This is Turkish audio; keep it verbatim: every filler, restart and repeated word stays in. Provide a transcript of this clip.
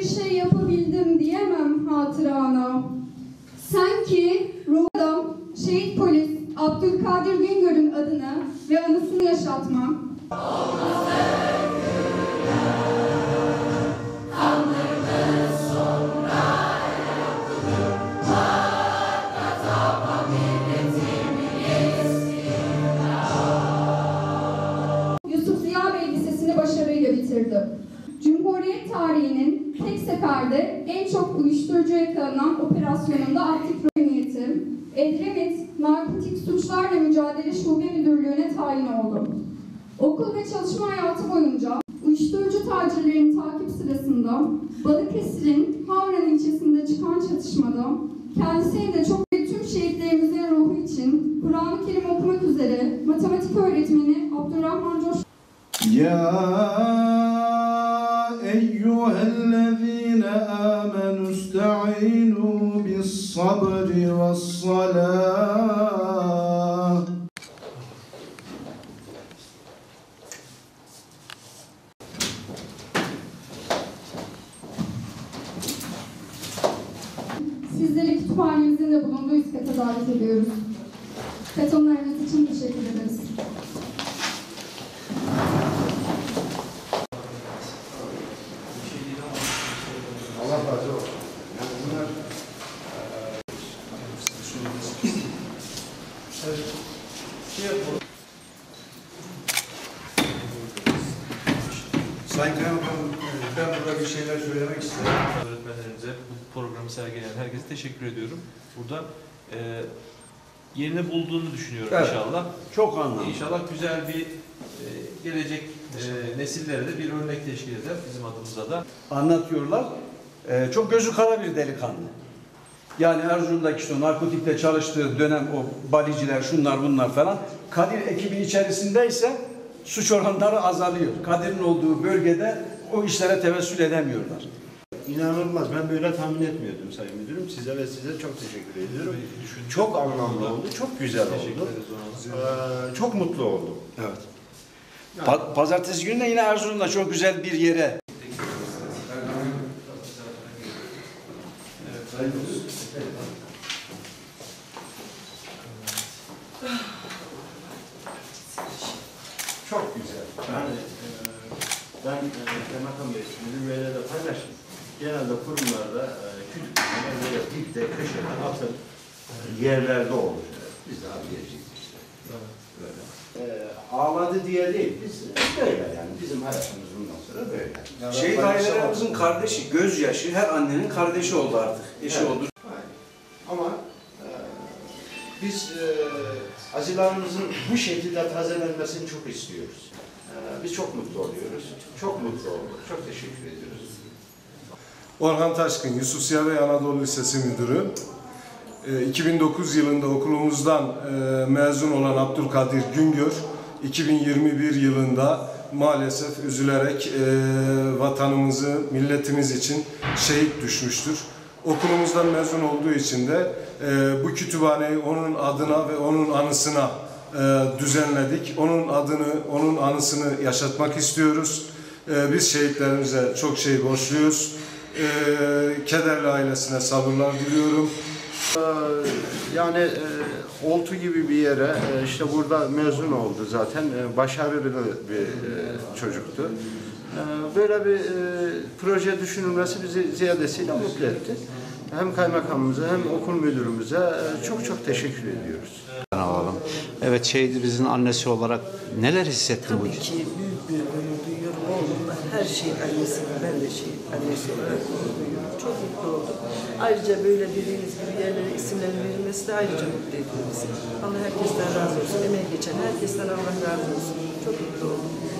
şey yapabildim diyemem hatırana. Sen ki ruhum şehit polis Abdülkadir Güngör'ün adını ve anısını yaşatmam. Yusuf Ziya Bey Lisesi'ni başarıyla bitirdim. Cumhuriyet tarihinin tek seferde en çok uyuşturucu yakalanan operasyonunda aktif rol yönetim, Edremit Narkotik Suçlarla Mücadele Şube Müdürlüğü'ne tayin oldum. Okul ve çalışma hayatı boyunca uyuşturucu tacirlerinin takip sırasında Balıkesir'in Havran ilçesinde çıkan çatışmada kendisine de çok ve tüm şehitlerimizin ruhu için Kur'an-ı Kerim okumak üzere matematik öğretmeni Abdurrahman Coş. Ya eyyühellezine amenu ista'inu bis sabri ve's salah. Sizleri kütüphanemizin de bulunduğu üst kata davet ediyoruz. Katonlarınız için teşekkür ederiz. Allah razı olsun. Yani bunlar Sayın Kaymakamım, ben burada bir şeyler söylemek isterim. Öğretmenlerimize, bu programı sergileyen herkese teşekkür ediyorum. Burada e, yerini bulduğunu düşünüyorum, evet, inşallah. Çok anlamlı. İnşallah güzel bir e, gelecek e, nesillere de bir örnek teşkil eder bizim adımıza da. Anlatıyorlar. Ee, çok gözü kara bir delikanlı. Yani Erzurum'daki işte narkotikle çalıştığı dönem o baliciler, şunlar bunlar falan. Kadir ekibi içerisindeyse suç oranları azalıyor. Kadir'in olduğu bölgede o işlere tevessül edemiyorlar. İnanılmaz. Ben böyle tahmin etmiyordum Sayın Müdürüm. Size ve size çok teşekkür ediyorum. Çok anlamlı oldu. Çok güzel oldu. Ee, çok mutlu oldum. Evet. Pa Pazartesi günü de yine Erzurum'da çok güzel bir yere. Çok güzel. Yani e, ben e, Kaymakam Bey, Müdür Bey'le de paylaştım. Genelde kurumlarda e, kütüphane böyle dipte, köşede, atın e, yerlerde olur. Biz de abiyeciyiz işte. Böyle. E, ağladı diye değil, biz böyle yani. Bizim hayatımız bundan sonra böyle. Yani Şehit ailelerimizin kardeşi, gözyaşı her annenin kardeşi oldu artık. Eşi evet, oldu. Ama e, biz e, acılarımızın bu şekilde tazelenmesini çok istiyoruz. E, biz çok mutlu oluyoruz. Çok mutlu olduk. Çok teşekkür ediyoruz. Orhan Taşkın, Yusuf Ziya Bey Anadolu Lisesi Müdürü. iki bin dokuz yılında okulumuzdan mezun olan Abdülkadir Güngör, iki bin yirmi bir yılında maalesef üzülerek vatanımızı, milletimiz için şehit düşmüştür. Okulumuzdan mezun olduğu için de bu kütüphaneyi onun adına ve onun anısına düzenledik. Onun adını, onun anısını yaşatmak istiyoruz. Biz şehitlerimize çok şey borçluyuz. Kederli ailesine sabırlar diliyorum. Yani e, Oltu gibi bir yere e, işte burada mezun oldu zaten. E, başarılı bir e, çocuktu. E, böyle bir e, proje düşünülmesi bizi ziyadesiyle mutlu etti. Hem kaymakamımıza hem okul müdürümüze e, çok çok teşekkür ediyoruz. Alalım. Evet, şehidimizin annesi olarak neler hissettin bu? Tabii ki büyük bir gurur duyuyorum oğlumla. Her şeyin annesi, ben de şey annesi olarak gurur duyuyorum. Çok mutlu oldum. Ayrıca böyle dediğiniz gibi yerlere isimlerin verilmesi de ayrıca mutlu ediyor bizi. Allah herkesten razı olsun. Emeği geçen herkesten Allah razı olsun. Çok mutlu oldum.